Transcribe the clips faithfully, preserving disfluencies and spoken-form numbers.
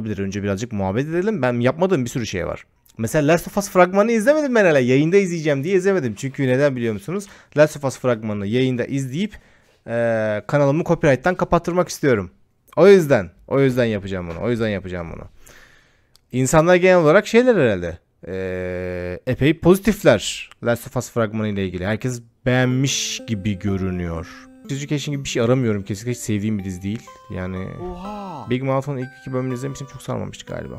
olabilir. Önce birazcık muhabbet edelim. Ben yapmadığım bir sürü şey var. Mesela Last of Us fragmanı izlemedim ben hala. Yayında izleyeceğim diye izlemedim. Çünkü neden biliyor musunuz? Last of Us fragmanını yayında izleyip e, kanalımı copyright'tan kapattırmak istiyorum. O yüzden. O yüzden yapacağım bunu. O yüzden yapacağım bunu. İnsanlar genel olarak şeyler herhalde. E, epey pozitifler Last of Us fragmanı ile ilgili. Herkes beğenmiş gibi görünüyor. Education gibi bir şey aramıyorum. Kesinlikle hiç sevdiğim bir dizi değil. Yani Oha. Big Mouth'un ilk iki bölümünü izlemiştim. Çok sarmamıştı galiba.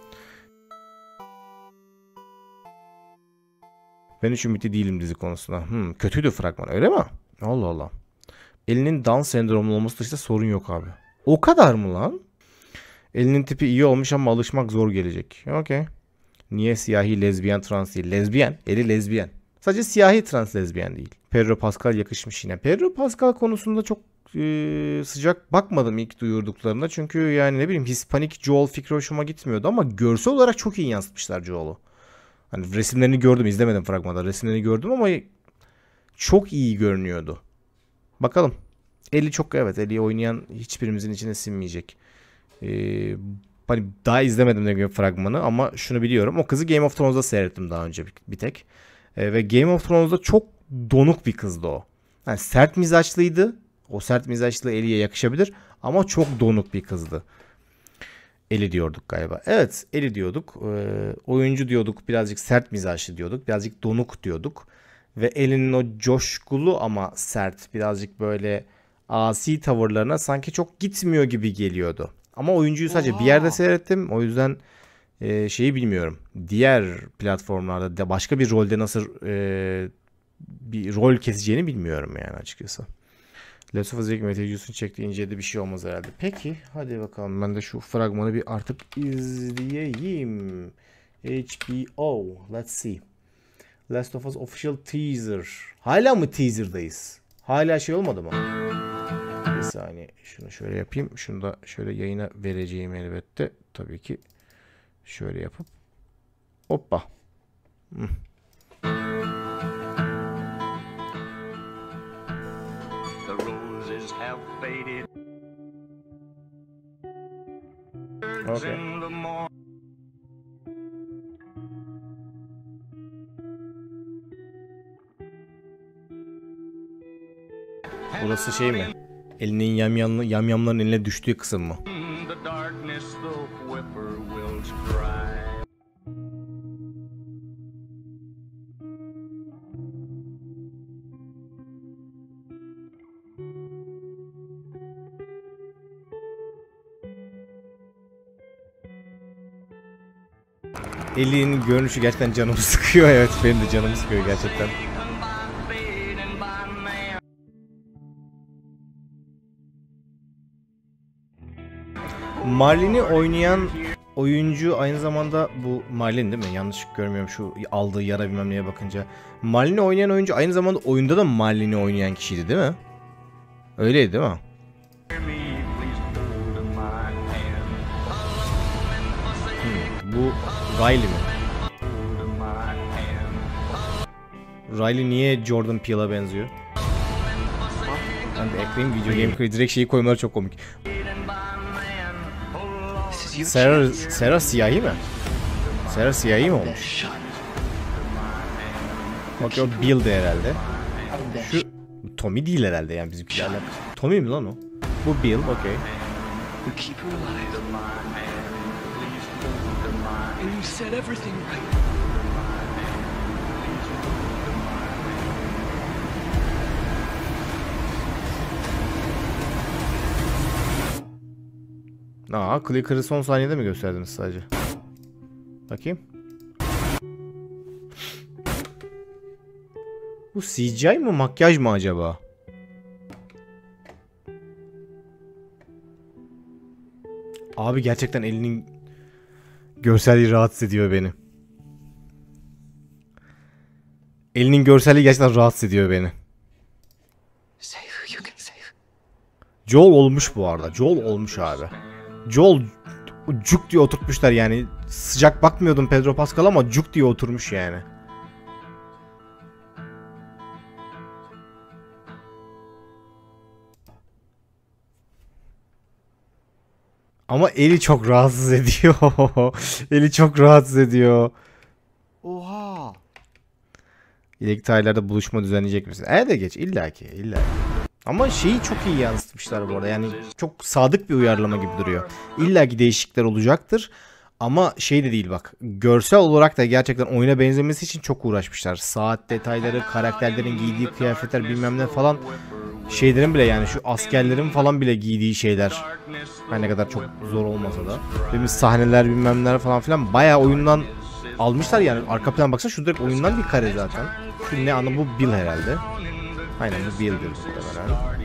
Ben hiç ümitli değilim dizi konusunda. Hmm, kötüydü fragman öyle mi? Allah Allah. Elinin Down sendromlu olması dışında sorun yok abi. O kadar mı lan? Elinin tipi iyi olmuş ama alışmak zor gelecek. Okey. Niye siyahi, lezbiyen, trans değil? Lezbiyen. Eli lezbiyen. Sadece siyahi trans lezbiyen değil. Pedro Pascal yakışmış yine. Pedro Pascal konusunda çok e, sıcak bakmadım ilk duyurduklarında. Çünkü yani ne bileyim Hispanik Joel fikri hoşuma gitmiyordu ama görsel olarak çok iyi yansıtmışlar Joel'u. Hani resimlerini gördüm, izlemedim fragmanda. Resimlerini gördüm ama çok iyi görünüyordu. Bakalım. Ellie çok evet. Ellie'yi oynayan hiçbirimizin içine sinmeyecek. Ee, hani daha izlemedim de fragmanı ama şunu biliyorum. O kızı Game of Thrones'da seyrettim daha önce bir, bir tek. Ee, ve Game of Thrones'da çok donuk bir kızdı o. Yani sert mizaçlıydı. O sert mizaçlı Ellie'ye yakışabilir ama çok donuk bir kızdı. Ellie diyorduk galiba. Evet, Ellie diyorduk. Ee, oyuncu diyorduk. Birazcık sert mizaçlı diyorduk. Birazcık donuk diyorduk. Ve Ellie'nin o coşkulu ama sert, birazcık böyle asi tavırlarına sanki çok gitmiyor gibi geliyordu. Ama oyuncuyu sadece Oha. bir yerde seyrettim. O yüzden e, şeyi bilmiyorum. Diğer platformlarda da başka bir rolde nasıl e, bir rol keseceğini bilmiyorum yani açıkçası. Last of Us Mete Yusuf'un çektiği incelediği bir şey olmaz herhalde. Peki hadi bakalım ben de şu fragmanı bir artık izleyeyim. H B O. Let's see. Last of Us official teaser. Hala mı teaser'dayız? Hala şey olmadı mı? Bir saniye. Şunu şöyle yapayım. Şunu da şöyle yayına vereceğim elbette. Tabii ki şöyle yapıp. Hoppa. Hmm. Okay. Burası şey mi? Elinin yamyamlı, yamyamların eline düştüğü kısım mı? Ellie'nin görünüşü gerçekten canımı sıkıyor. Evet benim de canımı sıkıyor gerçekten. Marlene'i oynayan oyuncu aynı zamanda bu Marlene değil mi? Yanlış görmüyorum şu aldığı yara bilmem neye bakınca. Marlene'i oynayan oyuncu aynı zamanda oyunda da Marlene'i oynayan kişiydi değil mi? Öyleydi değil mi? Hmm, bu Riley mi? Riley niye Jordan Peele'a benziyor? Ben de ekleyeyim video game direkt şeyi koymaları çok komik. Sarah, Sarah siyahi mi? Sarah siyahi mi olmuş? Bak o Bill de herhalde. Şu Tommy değil herhalde yani bizimkilerle. Tommy mi lan o? Bu Bill, okey. Aa, Clicker'ı son saniyede mi gösterdiniz sadece? Bakayım. Bu C G I mı makyaj mı acaba? Abi gerçekten elinin görselliği rahatsız ediyor beni. Elinin görselliği gerçekten rahatsız ediyor beni. Joel olmuş bu arada. Joel olmuş abi. Joel cuk diye oturtmuşlar yani. Sıcak bakmıyordum Pedro Pascal ama cuk diye oturmuş yani. Ama eli çok rahatsız ediyor. Eli çok rahatsız ediyor. Oha. İleriki aylarda buluşma düzenleyecek misin? E de geç illaki illaki. Ama şeyi çok iyi yansıtmışlar bu arada. Yani çok sadık bir uyarlama gibi duruyor. İlla ki değişiklikler olacaktır. Ama şey de değil bak. Görsel olarak da gerçekten oyuna benzemesi için çok uğraşmışlar. Saat detayları, karakterlerin giydiği kıyafetler bilmem ne falan. Şeylerin bile yani şu askerlerin falan bile giydiği şeyler. Her ne kadar çok zor olmasa da. Benim sahneler bilmem neler falan filan bayağı oyundan almışlar yani. Arka plan baksana şu direkt oyundan bir kare zaten. Şu ne anı bu Bill herhalde. Aynen bu Bill'dir muhtemelen.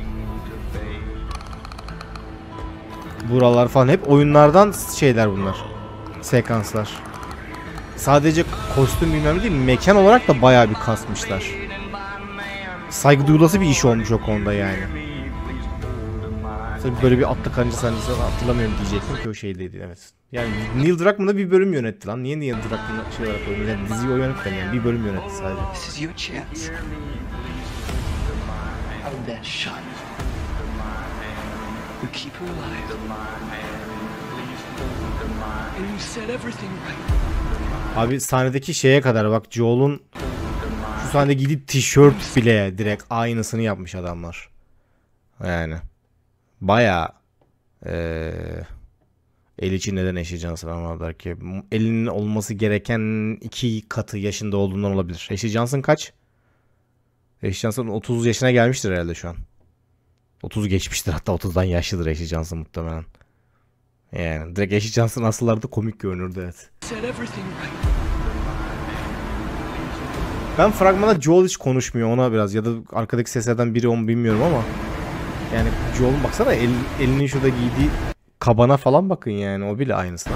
Buralar falan hep oyunlardan şeyler bunlar. Sekanslar. Sadece kostüm bilmem değil, mekan olarak da bayağı bir kasmışlar. Saygı duyulası bir iş olmuş o konuda yani. Tabii böyle bir atlı karınca sahnesi hatırlamıyorum diyecektim ki o şeydeydi evet. Yani Neil Druckmann da bir bölüm yönetti lan. Niye Neil Druckmann'ı şey olarak koydum? Yani diziyi o yönetmedi yani bir bölüm yönetti sadece. This is your chance. Our best shot. We keep her alive. And you set everything right. Abi sahnedeki şeye kadar bak Joel'un şu sahnede gidip tişört bile direkt aynısını yapmış adamlar. Yani bayağı ee, el için neden Ashley Johnson anladılar ki elinin olması gereken iki katı yaşında olduğundan olabilir. Ashley Johnson kaç? Ashley Johnson otuz yaşına gelmiştir herhalde şu an. otuz geçmiştir hatta otuzdan yaşlıdır Ashley Johnson muhtemelen. Yani direkt Ashley Johnson asıllarda komik görünürdü evet. Ben fragmanda Joel hiç konuşmuyor ona biraz ya da arkadaki seslerden biri onu bilmiyorum ama yani Joel'un baksana el, elinin şurada giydiği kabana falan bakın yani o bile aynısına.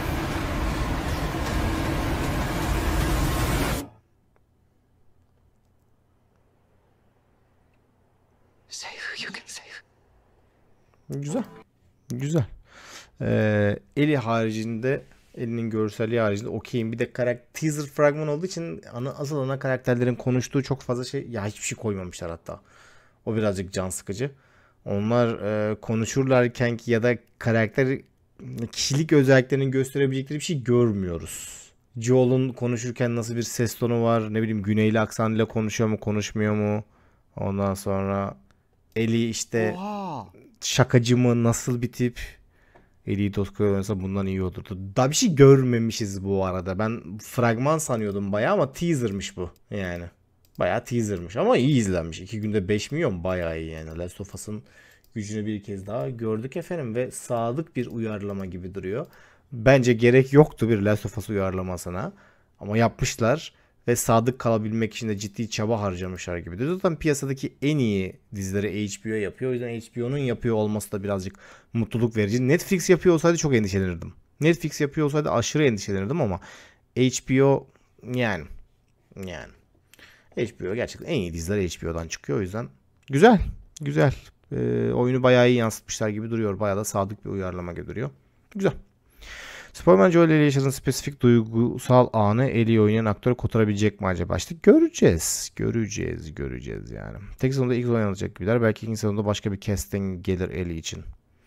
Güzel. Güzel. Ee, Ellie haricinde Ellie'nin görselliği haricinde okeyim. Bir de karakter teaser fragman olduğu için ana, asıl ana karakterlerin konuştuğu çok fazla şey ya hiçbir şey koymamışlar hatta. O birazcık can sıkıcı. Onlar e, konuşurlarken ki ya da karakter kişilik özelliklerini gösterebilecekleri bir şey görmüyoruz. Joel'un konuşurken nasıl bir ses tonu var, ne bileyim güneyli aksanıyla konuşuyor mu, konuşmuyor mu? Ondan sonra Ellie işte Oha. şakacı mı, nasıl bir tip? Ellie Doskoy oynasa bundan iyi olurdu. Daha bir şey görmemişiz bu arada. Ben fragman sanıyordum bayağı ama teaser'mış bu yani. Bayağı teaser'mış ama iyi izlenmiş. iki günde beş milyon bayağı iyi yani. Last of Us'ın gücünü bir kez daha gördük efendim ve sadık bir uyarlama gibi duruyor. Bence gerek yoktu bir Last of Us uyarlamasına ama yapmışlar ve sadık kalabilmek için de ciddi çaba harcamışlar gibi. Zaten piyasadaki en iyi dizileri H B O yapıyor. O yüzden H B O'nun yapıyor olması da birazcık mutluluk verici. Netflix yapıyor olsaydı çok endişelenirdim. Netflix yapıyor olsaydı aşırı endişelenirdim ama H B O yani yani H B O gerçekten en iyi diziler H B O'dan çıkıyor. O yüzden güzel. Güzel. Ee, oyunu bayağı iyi yansıtmışlar gibi duruyor. Bayağı da sadık bir uyarlama gibi duruyor. Güzel. Spider-Man Joel ile yaşadığın spesifik duygusal anı Ellie oynayan aktör kotarabilecek mi acaba? İşte göreceğiz. Göreceğiz. Göreceğiz yani. Tek sezonda ilk oynanacak gibiler. Belki ikinci sezonda başka bir casting gelir Ellie için.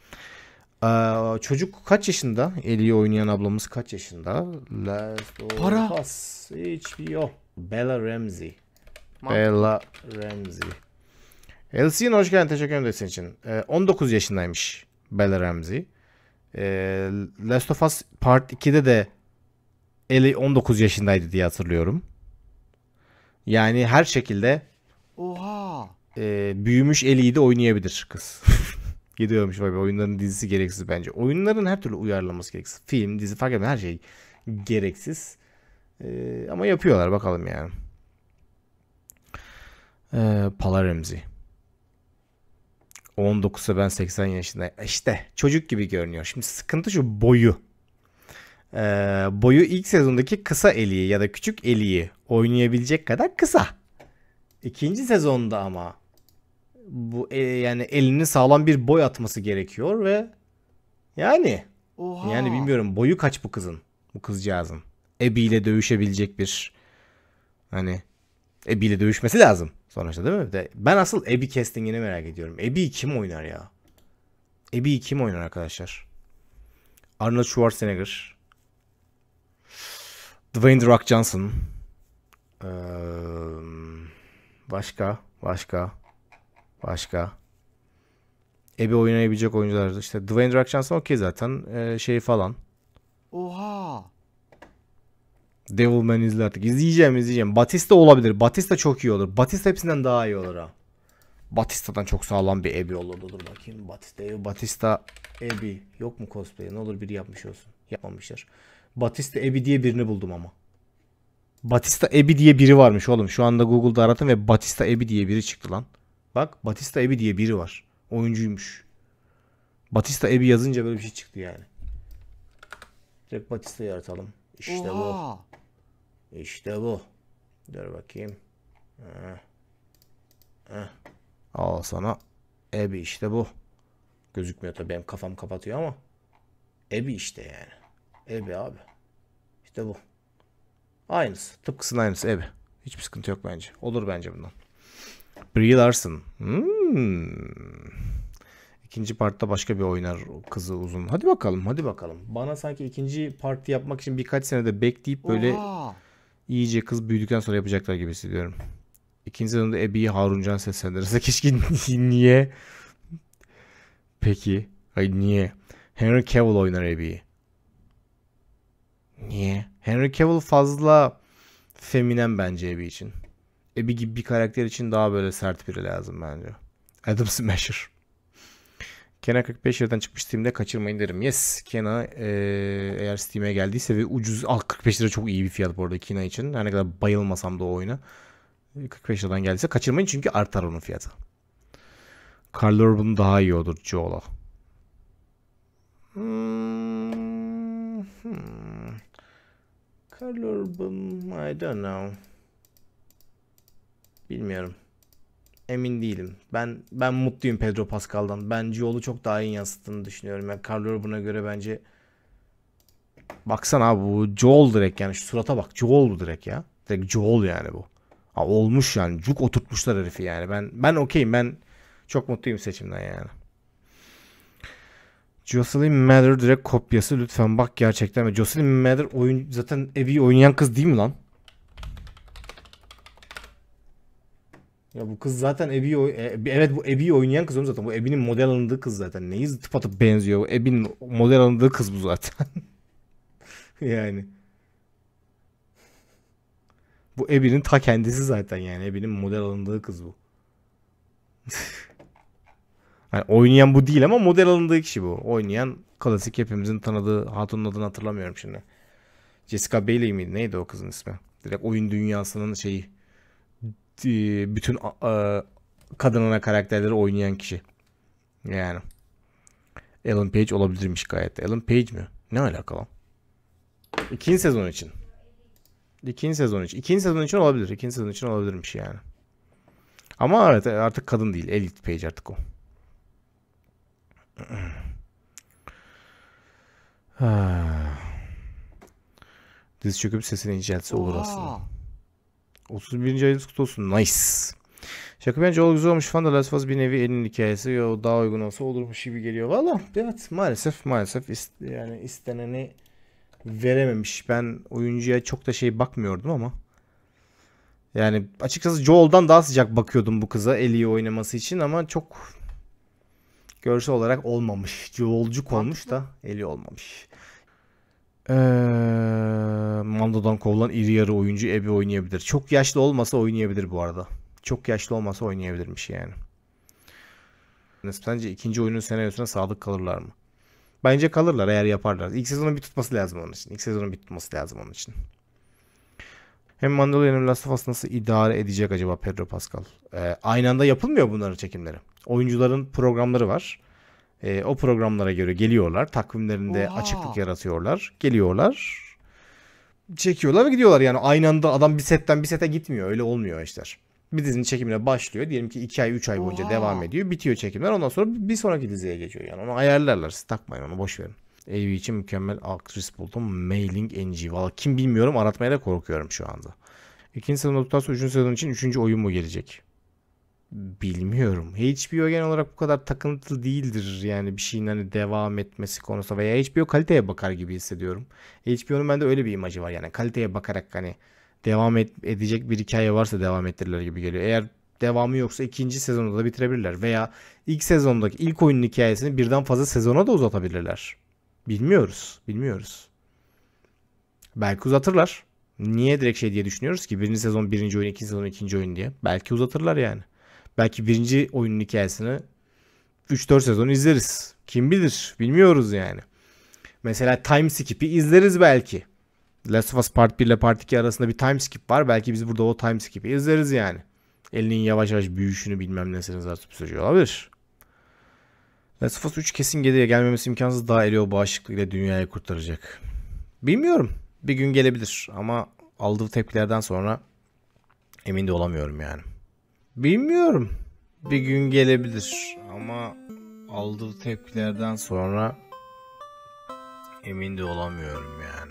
Ee, çocuk kaç yaşında? Ellie'yi oynayan ablamız kaç yaşında? Last Para. of Us. H B O. Bella Ramsey. Man. Bella Ramsey. Elsie'nin hoş geldin. Teşekkür ederim senin için. Ee, on dokuz yaşındaymış Bella Ramsey. Ee, Last of Us Part ikide de Ellie on dokuz yaşındaydı diye hatırlıyorum. Yani her şekilde Oha. e, büyümüş Ellie'yi de oynayabilir kız. Gidiyormuş bak oyunların dizisi gereksiz bence. Oyunların her türlü uyarlaması gereksiz. Film, dizi fark etmez her şey gereksiz. Ee, ama yapıyorlar bakalım yani. Ee, Paula Ramsey. on dokuzsa ben seksen yaşındayım. İşte çocuk gibi görünüyor. Şimdi sıkıntı şu boyu. Ee, boyu ilk sezondaki kısa Ellie'yi ya da küçük Ellie'yi oynayabilecek kadar kısa. İkinci sezonda ama bu e, yani elinin sağlam bir boy atması gerekiyor ve yani Oha. yani bilmiyorum boyu kaç bu kızın, bu kızcağızın. Abby ile dövüşebilecek bir hani Abby ile dövüşmesi lazım sonuçta değil mi? De, ben asıl Abby castingini merak ediyorum. Abby'yi kim oynar ya? Abby'yi kim oynar arkadaşlar? Arnold Schwarzenegger. Dwayne The Rock Johnson. Ee, başka. Başka. Başka. Abby oynayabilecek oyuncular. İşte Dwayne The Rock Johnson okey zaten. Ee, şey falan. Oha. Devilman izle artık. İzleyeceğim izleyeceğim. Batista olabilir. Batista çok iyi olur. Batista hepsinden daha iyi olur ha. Batista'dan çok sağlam bir Abby olurdu. Dur bakayım. Batista, Batista Abby. Yok mu cosplay? Ne olur biri yapmış olsun. Yapmamışlar. Batista Abby diye birini buldum ama. Batista Abby diye biri varmış oğlum. Şu anda Google'da aradım ve Batista Abby diye biri çıktı lan. Bak Batista Abby diye biri var. Oyuncuymuş. Batista Abby yazınca böyle bir şey çıktı yani. Direkt Batista'yı aratalım. İşte Oha. bu. İşte bu. Dur bakayım. Heh. Heh. Al sana. Abby işte bu. Gözükmüyor tabii benim kafam kapatıyor ama. Abby işte yani. Abby abi. İşte bu. Aynısı. Tıpkısının aynısı Abby. Hiçbir sıkıntı yok bence. Olur bence bundan. Brie Larson. Hmm. İkinci partta başka bir oynar kızı uzun. Hadi bakalım, hadi bakalım. Bana sanki ikinci parti yapmak için birkaç senede bekleyip böyle Oha. iyice kız büyüdükten sonra yapacaklar gibi hissediyorum. İkinci sezonda Abby'yi Haruncan seslendirirse keşke niye? Peki. Hayır niye? Henry Cavill oynar Abby'yi. Niye? Henry Cavill fazla feminen bence Abby için. Abby gibi bir karakter için daha böyle sert biri lazım bence. Adam Smasher. Kena kırk beş liradan çıkmış, Steam'de kaçırmayın derim. Yes, Kena e, eğer Steam'e geldiyse ve ucuz, ah, kırk beş lira çok iyi bir fiyat bu arada Kena için. Her ne kadar bayılmasam da o oyuna. kırk beş liradan geldiyse kaçırmayın çünkü artar onun fiyatı. Karl Urban daha iyi olur Joel'a. Hmm, hmm. Karl Urban, I don't know. Bilmiyorum. Emin değilim. Ben ben mutluyum Pedro Pascal'dan. Ben Joel'u çok daha iyi yansıttığını düşünüyorum. Yani Karl Urban'a göre bence baksana abi bu Joel direkt yani şu surata bak. Joel bu direkt ya. Direkt Joel yani bu. Ha, olmuş yani. Cuk oturtmuşlar herifi yani. Ben ben okeyim. Ben çok mutluyum seçimden yani. Jocelyn Mather direkt kopyası lütfen bak gerçekten. Ve Jocelyn Mather oyun zaten Abby'yi oynayan kız değil mi lan? Ya bu kız zaten Abby'yi oy- e, evet bu Abby'yi oynayan kız oğlum zaten. Bu Abby'nin model alındığı kız zaten. Neyi tıpatıp benziyor. Bu Abby'nin model alındığı kız bu zaten. Yani. Bu Abby'nin ta kendisi zaten yani. Abby'nin model alındığı kız bu. Yani oynayan bu değil ama model alındığı kişi bu. Oynayan klasik hepimizin tanıdığı hatunun adını hatırlamıyorum şimdi. Jessica Biel miydi? Neydi o kızın ismi? Direkt oyun dünyasının şeyi. Bütün kadın ana karakterleri oynayan kişi. Yani. Ellen Page olabilirmiş gayet. Ellen Page mi? Ne alakalı? İkinci sezon için. İkinci sezon için. İkinci sezon için olabilir. İkinci sezon için olabilirmiş yani. Ama evet artık kadın değil. Elliot Page artık o. Dizi çöküp sesini incelse olur aslında. otuz birinci ayınız kutlu olsun. Nice. Şaka bence o güzel olmuş falan da Last of Us bir nevi elin hikayesi. Yo, daha uygun olsa olurmuş gibi geliyor. Valla evet maalesef maalesef ist yani isteneni verememiş. Ben oyuncuya çok da şey bakmıyordum ama. Yani açıkçası Joel'dan daha sıcak bakıyordum bu kıza Ellie'yi oynaması için ama çok görsel olarak olmamış. Joel'cuk olmuş da Ellie olmamış. Ee, Mando'dan kovulan iri yarı oyuncu Abby oynayabilir. Çok yaşlı olmasa oynayabilir bu arada. Çok yaşlı olmasa oynayabilirmiş yani. Sence ikinci oyunun senaryosuna sadık kalırlar mı? Bence kalırlar eğer yaparlar. İlk sezonun bir tutması lazım onun için. İlk sezonun bir tutması lazım onun için. Hem Mandalorian hem Last of Us nasıl idare edecek acaba Pedro Pascal? Ee, aynı anda yapılmıyor bunların çekimleri. Oyuncuların programları var. Ee, o programlara göre geliyorlar. Takvimlerinde Oha. açıklık yaratıyorlar. Geliyorlar. Çekiyorlar ve gidiyorlar. Yani aynı anda adam bir setten bir sete gitmiyor. Öyle olmuyor işler. Bir dizinin çekimine başlıyor. Diyelim ki iki ay üç ay boyunca Oha. devam ediyor. Bitiyor çekimler. Ondan sonra bir sonraki diziye geçiyor. Yani onu ayarlarlar. Siz takmayın onu. Boş verin. Abby için mükemmel aktris buldum. Mailing N G. Valla kim bilmiyorum. Aratmaya da korkuyorum şu anda. İkinci sezon olduktan sonra üçüncü sezon için üçüncü oyun mu gelecek? Bilmiyorum. H B O genel olarak bu kadar takıntılı değildir yani bir şeyin hani devam etmesi konusunda veya H B O kaliteye bakar gibi hissediyorum. H B O'nun bende öyle bir imajı var yani kaliteye bakarak hani devam et, edecek bir hikaye varsa devam ettirirler gibi geliyor. Eğer devamı yoksa ikinci sezonda da bitirebilirler veya ilk sezondaki ilk oyunun hikayesini birden fazla sezona da uzatabilirler. Bilmiyoruz, bilmiyoruz. Belki uzatırlar. Niye direkt şey diye düşünüyoruz ki birinci sezon birinci oyun, ikinci sezon ikinci oyun diye. Belki uzatırlar yani. Belki birinci oyunun hikayesini üç dört sezon izleriz. Kim bilir? Bilmiyoruz yani. Mesela time skip'i izleriz belki. Last of Us Part bir ile Part iki arasında bir time skip var. Belki biz burada o time skip'i izleriz yani. Elinin yavaş yavaş büyüyüşünü bilmem nesini zaten sürüyor olabilir. Last of Us üç kesin geriye gelmemesi imkansız. Daha Elio bağışıklığıyla dünyayı kurtaracak. Bilmiyorum. Bir gün gelebilir ama aldığı tepkilerden sonra emin de olamıyorum yani. Bilmiyorum. Bir gün gelebilir ama aldığı tepkilerden sonra emin de olamıyorum yani.